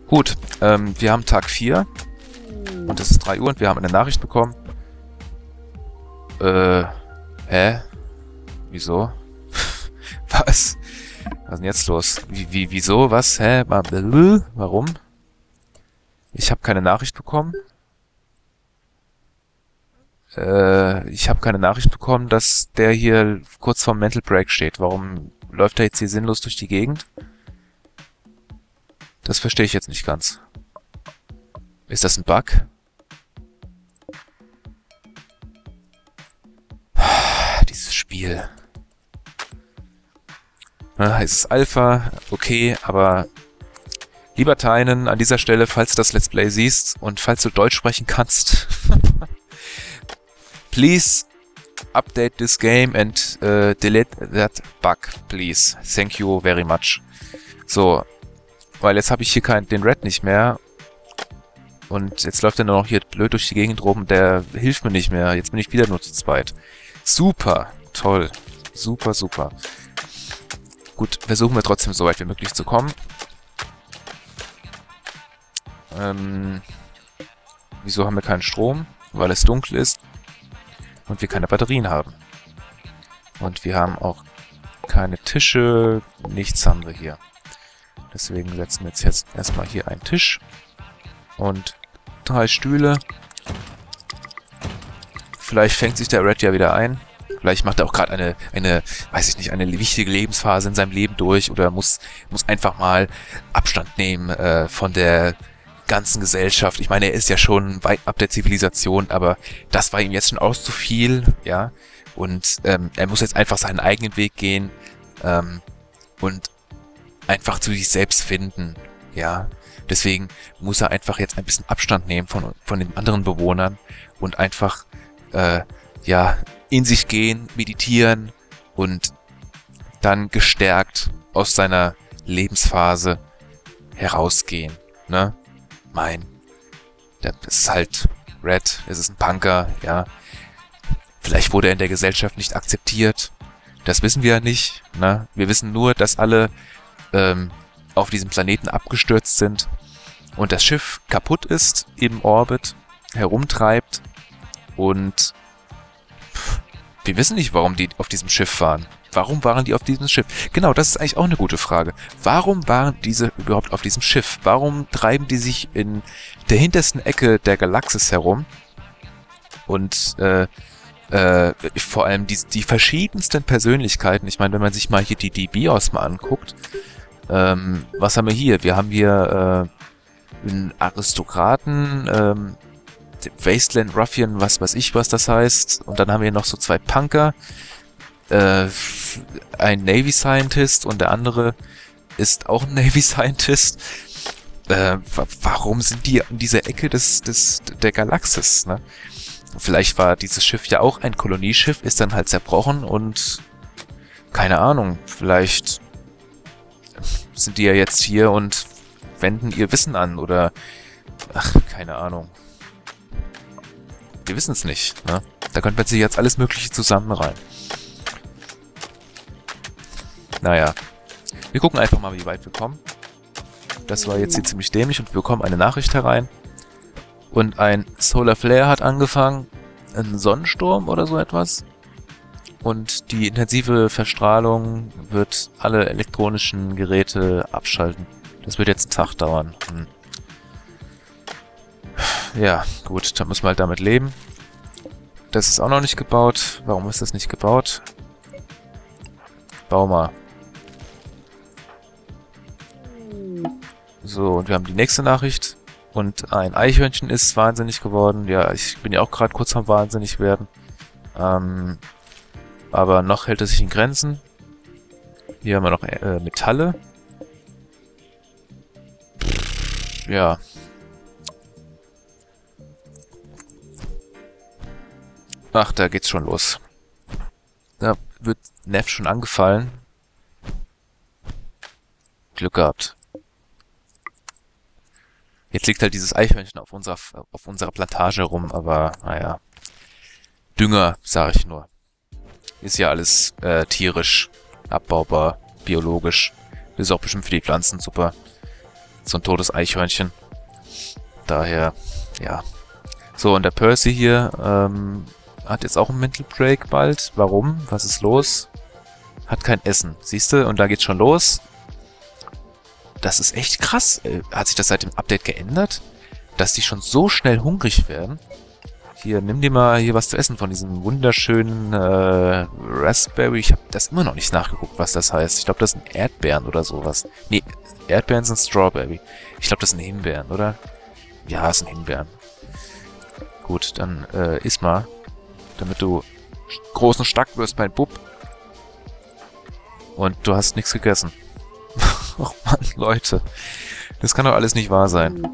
Gut, wir haben Tag 4 und es ist 3 Uhr und wir haben eine Nachricht bekommen. Hä? Wieso? Was? Was ist denn jetzt los? Wieso? Was? Hä? Warum? Ich habe keine Nachricht bekommen. Ich habe keine Nachricht bekommen, dass der hier kurz vorm Mental Break steht. Warum läuft er jetzt hier sinnlos durch die Gegend? Das verstehe ich jetzt nicht ganz. Ist das ein Bug? Dieses Spiel. Na, es ist Alpha, okay, aber lieber Tynan, an dieser Stelle, falls du das Let's Play siehst und falls du Deutsch sprechen kannst, please update this game and delete that bug, please. Thank you very much. So, weil jetzt habe ich hier den Red nicht mehr und jetzt läuft er nur noch hier blöd durch die Gegend rum, der hilft mir nicht mehr. Jetzt bin ich wieder nur zu zweit. Super, toll, super, super. Gut, versuchen wir trotzdem so weit wie möglich zu kommen. Wieso haben wir keinen Strom? Weil es dunkel ist und wir keine Batterien haben. Und wir haben auch keine Tische, nichts haben wir hier. Deswegen setzen wir jetzt erstmal hier einen Tisch und 3 Stühle. Vielleicht fängt sich der Red ja wieder ein. Vielleicht macht er auch gerade weiß ich nicht, eine wichtige Lebensphase in seinem Leben durch oder muss einfach mal Abstand nehmen von der ganzen Gesellschaft. Ich meine, er ist ja schon weit ab der Zivilisation, aber das war ihm jetzt schon auch zu viel, ja. Und er muss jetzt einfach seinen eigenen Weg gehen und einfach zu sich selbst finden, ja. Deswegen muss er einfach jetzt ein bisschen Abstand nehmen von den anderen Bewohnern und einfach, ja, in sich gehen, meditieren und dann gestärkt aus seiner Lebensphase herausgehen, ne? Das ist halt Red, es ist ein Punker, ja. Vielleicht wurde er in der Gesellschaft nicht akzeptiert. Das wissen wir ja nicht, ne? Wir wissen nur, dass alle auf diesem Planeten abgestürzt sind und das Schiff kaputt ist, im Orbit herumtreibt und wir wissen nicht, warum die auf diesem Schiff waren. Warum waren die auf diesem Schiff? Genau, das ist eigentlich auch eine gute Frage. Warum waren diese überhaupt auf diesem Schiff? Warum treiben die sich in der hintersten Ecke der Galaxis herum? Und vor allem die verschiedensten Persönlichkeiten. Ich meine, wenn man sich mal hier die BIOS mal anguckt, was haben wir hier? Wir haben hier einen Aristokraten, Wasteland Ruffian, was weiß ich, was das heißt. Und dann haben wir noch so 2 Punker, ein Navy Scientist und der andere ist auch ein Navy Scientist. Warum sind die in dieser Ecke der Galaxis, ne? Vielleicht war dieses Schiff ja auch ein Kolonieschiff, ist dann halt zerbrochen und keine Ahnung, vielleicht sind die ja jetzt hier und wenden ihr Wissen an oder ach, keine Ahnung. Wir wissen es nicht, ne? Da könnte man sich jetzt alles Mögliche zusammenreihen. Naja. Wir gucken einfach mal, wie weit wir kommen. Das war jetzt hier ziemlich dämlich und wir bekommen eine Nachricht herein. Und ein Solar Flare hat angefangen. Ein Sonnensturm oder so etwas. Und die intensive Verstrahlung wird alle elektronischen Geräte abschalten. Das wird jetzt einen Tag dauern. Ja, gut, dann müssen wir halt damit leben. Das ist auch noch nicht gebaut. Warum ist das nicht gebaut? Bau mal. So, und wir haben die nächste Nachricht. Und ein Eichhörnchen ist wahnsinnig geworden. Ja, ich bin ja auch gerade kurz vorm wahnsinnig werden. Aber noch hält es sich in Grenzen. Hier haben wir noch Metalle. Ja. Ach, da geht's schon los. Da wird Neff schon angefallen. Glück gehabt. Jetzt liegt halt dieses Eichhörnchen auf unserer Plantage rum, aber naja. Dünger, sage ich nur. Ist ja alles tierisch, abbaubar, biologisch. Ist auch bestimmt für die Pflanzen super. So ein totes Eichhörnchen. Daher, ja. So, und der Percy hier hat jetzt auch einen Mental Break bald. Warum? Was ist los? Hat kein Essen. Siehst du? Und da geht's schon los. Das ist echt krass. Hat sich das seit dem Update geändert? Dass die schon so schnell hungrig werden? Hier, nimm dir mal hier was zu essen von diesem wunderschönen Raspberry. Ich habe das immer noch nicht nachgeguckt, was das heißt. Ich glaube, das sind Erdbeeren oder sowas. Nee, Erdbeeren sind Strawberry. Ich glaube, das sind Himbeeren, oder? Ja, das sind Himbeeren. Gut, dann iss mal. Damit du groß und stark wirst, mein Bub. Und du hast nichts gegessen. Och Mann, Leute. Das kann doch alles nicht wahr sein.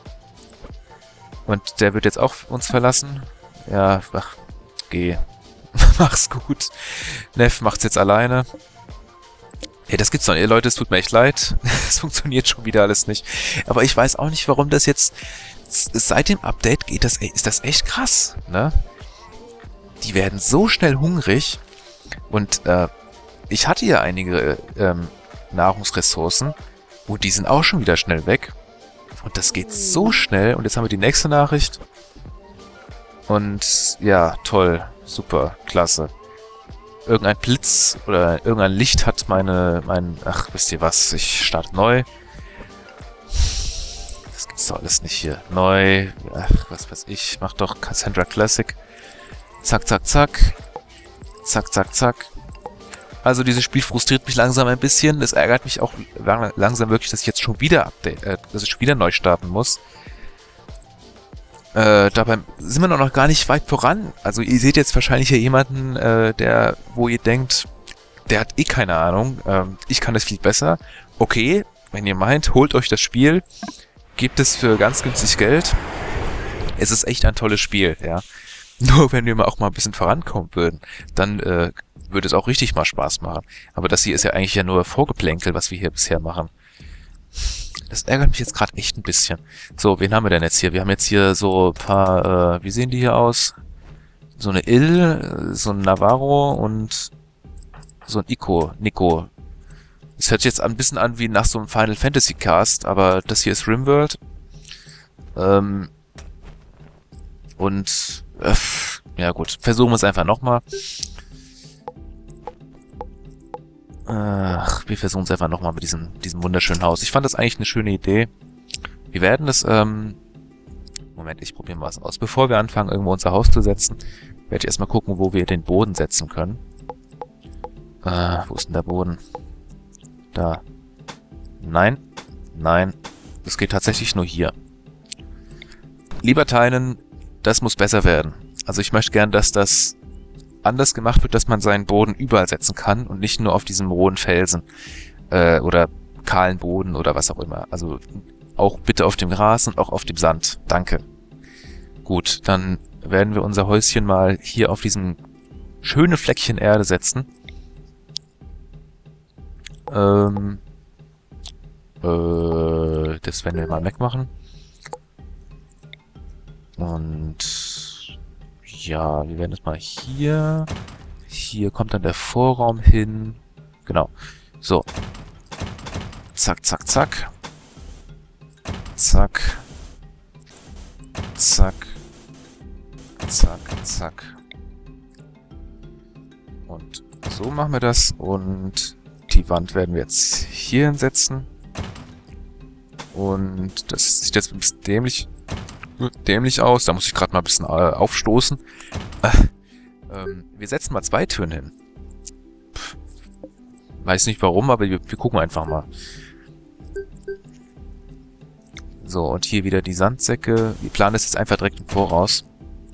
Und der wird jetzt auch uns verlassen. Ja, ach, geh. Mach's gut. Neff macht's jetzt alleine. Ey, das gibt's doch nicht. Leute, es tut mir echt leid. Es funktioniert schon wieder alles nicht. Aber ich weiß auch nicht, warum das jetzt... Seit dem Update geht das, ist das echt krass, ne? Die werden so schnell hungrig. Und ich hatte ja einige Nahrungsressourcen. Und die sind auch schon wieder schnell weg. Und das geht so schnell. Und jetzt haben wir die nächste Nachricht. Und ja, toll. Super. Klasse. Irgendein Blitz oder irgendein Licht hat ach, wisst ihr was? Ich starte neu. Das gibt's doch alles nicht hier. Neu. Ach, was weiß ich. Mach doch Cassandra Classic. Zack, zack, zack. Zack, zack, zack. Also dieses Spiel frustriert mich langsam ein bisschen. Es ärgert mich auch langsam wirklich, dass ich jetzt schon wieder dass ich schon wieder neu starten muss. Dabei sind wir noch gar nicht weit voran. Also ihr seht jetzt wahrscheinlich hier jemanden, wo ihr denkt, der hat eh keine Ahnung. Ich kann das viel besser. Okay, wenn ihr meint, holt euch das Spiel. Gebt es für ganz günstig Geld. Es ist echt ein tolles Spiel, ja. Nur wenn wir auch mal ein bisschen vorankommen würden, dann würde es auch richtig mal Spaß machen. Aber das hier ist ja eigentlich ja nur Vorgeplänkel, was wir hier bisher machen. Das ärgert mich jetzt gerade echt ein bisschen. So, wen haben wir denn jetzt hier? Wir haben jetzt hier so ein paar, wie sehen die hier aus? So eine so ein Navarro und so ein Nico. Das hört sich jetzt ein bisschen an wie nach so einem Final Fantasy Cast, aber das hier ist Rimworld. Und, ja gut, versuchen wir es einfach nochmal. Ach, wir versuchen es einfach nochmal mit diesem wunderschönen Haus. Ich fand das eigentlich eine schöne Idee. Wir werden das, Moment, ich probiere mal was aus. Bevor wir anfangen, irgendwo unser Haus zu setzen, werde ich erstmal gucken, wo wir den Boden setzen können. Wo ist denn der Boden? Da. Nein. Nein. Das geht tatsächlich nur hier. Lieber Teilen, das muss besser werden. Also ich möchte gern, dass das anders gemacht wird, dass man seinen Boden überall setzen kann und nicht nur auf diesem rohen Felsen oder kahlen Boden oder was auch immer. Also auch bitte auf dem Gras und auch auf dem Sand. Danke. Gut, dann werden wir unser Häuschen mal hier auf diesem schönen Fleckchen Erde setzen. Das werden wir mal wegmachen. Und ja, wir werden es mal hier. Hier kommt dann der Vorraum hin. Genau. So. Zack, zack, zack. Zack. Zack. Zack, zack. Und so machen wir das. Und die Wand werden wir jetzt hier hinsetzen. Und das sieht jetzt ein bisschen dämlich aus. Da muss ich gerade mal ein bisschen aufstoßen. Wir setzen mal 2 Türen hin. Weiß nicht warum, aber wir gucken einfach mal. So, und hier wieder die Sandsäcke. Wir planen das jetzt einfach direkt im Voraus.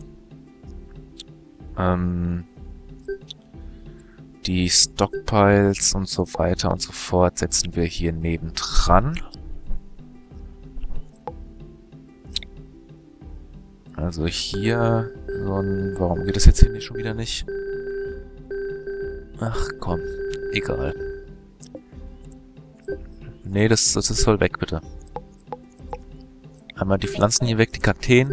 Die Stockpiles und so weiter und so fort setzen wir hier nebendran. Also hier so ein... Warum geht das jetzt hier nicht schon wieder nicht? Ach komm, egal. Nee, das soll weg, bitte. Einmal die Pflanzen hier weg, die Kakteen.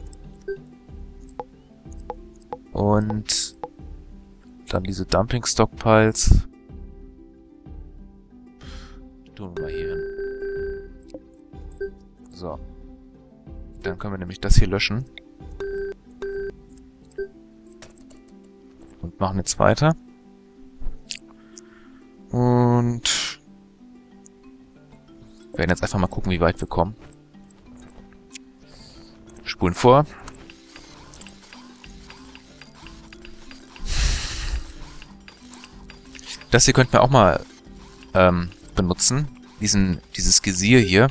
Und dann diese Dumping Stockpiles. Tun wir mal hier hin. So. Dann können wir nämlich das hier löschen. Und machen jetzt weiter. Und werden jetzt einfach mal gucken, wie weit wir kommen. Spulen vor. Das hier könnten wir auch mal benutzen. Dieses Gesier hier.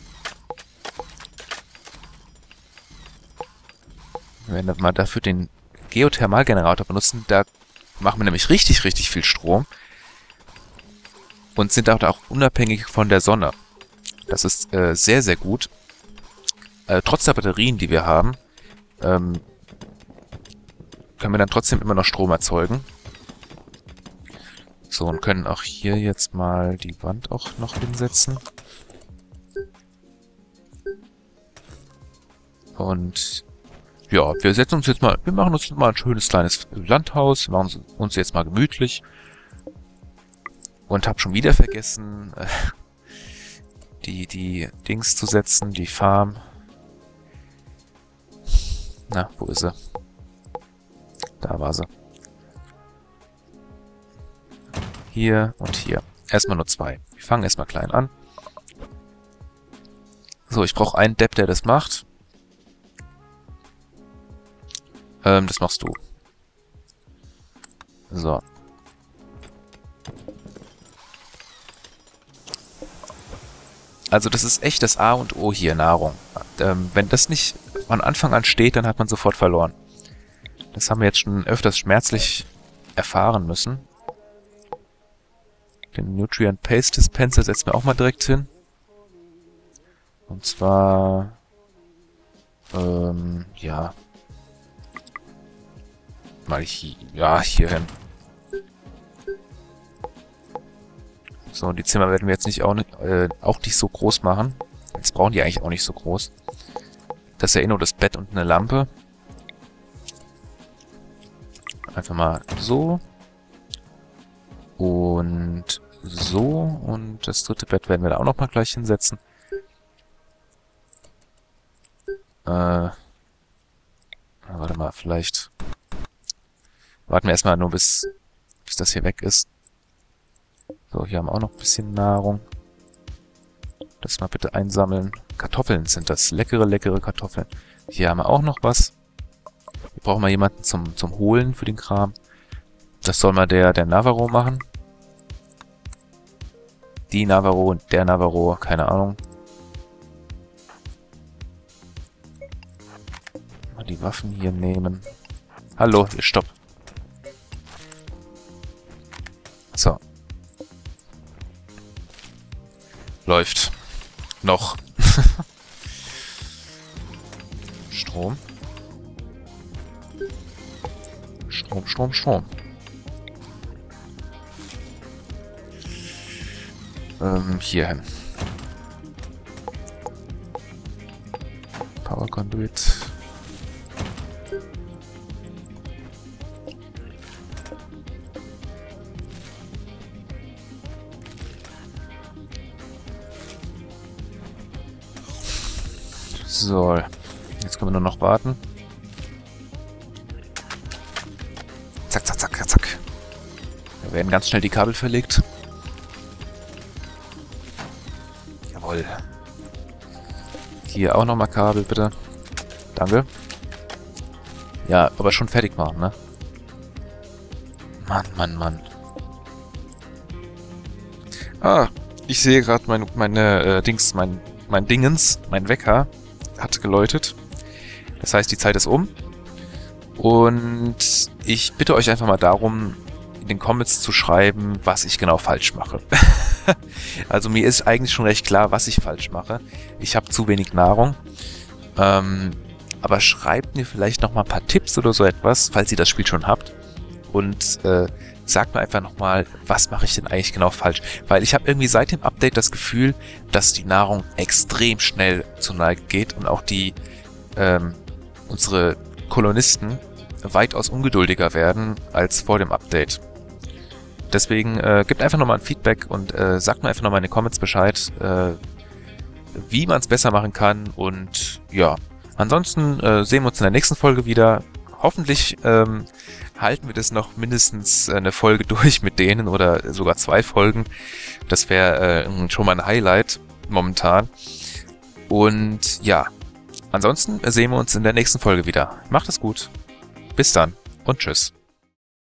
Wir werden mal dafür den Geothermalgenerator benutzen. Da machen wir nämlich richtig, richtig viel Strom. Und sind auch unabhängig von der Sonne. Das ist sehr, sehr gut. Trotz der Batterien, die wir haben, können wir dann trotzdem immer noch Strom erzeugen. So, und können auch hier jetzt mal die Wand auch noch hinsetzen. Und ja, wir machen uns mal ein schönes kleines Landhaus, wir machen uns jetzt mal gemütlich. Und habe schon wieder vergessen, die Dings zu setzen, die Farm. Na, wo ist sie? Da war sie. Hier und hier. Erstmal nur 2. Wir fangen erstmal klein an. So, ich brauche einen Depp, der das macht. Das machst du. So. Also das ist echt das A und O hier, Nahrung. Wenn das nicht von Anfang an steht, dann hat man sofort verloren. Das haben wir jetzt schon öfters schmerzlich erfahren müssen. Den Nutrient Paste Dispenser setzen wir auch mal direkt hin. Und zwar... ja... mal hier hin. So, und die Zimmer werden wir jetzt auch nicht so groß machen. Jetzt brauchen die eigentlich auch nicht so groß. Das ist ja eh nur das Bett und eine Lampe. Einfach mal so. Und so. Und das dritte Bett werden wir da auch noch mal gleich hinsetzen. Warte mal, vielleicht... Warten wir erstmal nur bis das hier weg ist. So, hier haben wir auch noch ein bisschen Nahrung. Das mal bitte einsammeln. Kartoffeln sind das. Leckere, leckere Kartoffeln. Hier haben wir auch noch was. Wir brauchen mal jemanden zum Holen für den Kram. Das soll mal der Navarro machen. Die Navarro und der Navarro, keine Ahnung. Mal die Waffen hier nehmen. Hallo, stopp. So. Läuft. Noch. Strom. Strom. Hier hin. Power Conduit. So, jetzt können wir nur noch warten. Zack, zack, zack, zack. Da werden ganz schnell die Kabel verlegt. Jawohl. Hier auch nochmal Kabel, bitte. Danke. Ja, aber schon fertig machen, ne? Mann. Ah, ich sehe gerade mein Wecker hat geläutet. Das heißt, die Zeit ist um. Und ich bitte euch einfach mal darum, in den Comments zu schreiben, was ich genau falsch mache. Also mir ist eigentlich schon recht klar, was ich falsch mache. Ich habe zu wenig Nahrung. Aber schreibt mir vielleicht nochmal ein paar Tipps oder so etwas, falls ihr das Spiel schon habt. Und sagt mir einfach nochmal, was mache ich denn eigentlich genau falsch. Weil ich habe irgendwie seit dem Update das Gefühl, dass die Nahrung extrem schnell zur Neige geht und auch unsere Kolonisten weitaus ungeduldiger werden als vor dem Update. Deswegen gebt einfach nochmal ein Feedback und sagt mir einfach nochmal in den Comments Bescheid, wie man es besser machen kann. Und ja, ansonsten sehen wir uns in der nächsten Folge wieder. Hoffentlich halten wir das noch mindestens eine Folge durch mit denen oder sogar 2 Folgen. Das wäre schon mal ein Highlight momentan. Und ja, ansonsten sehen wir uns in der nächsten Folge wieder. Macht es gut. Bis dann und tschüss.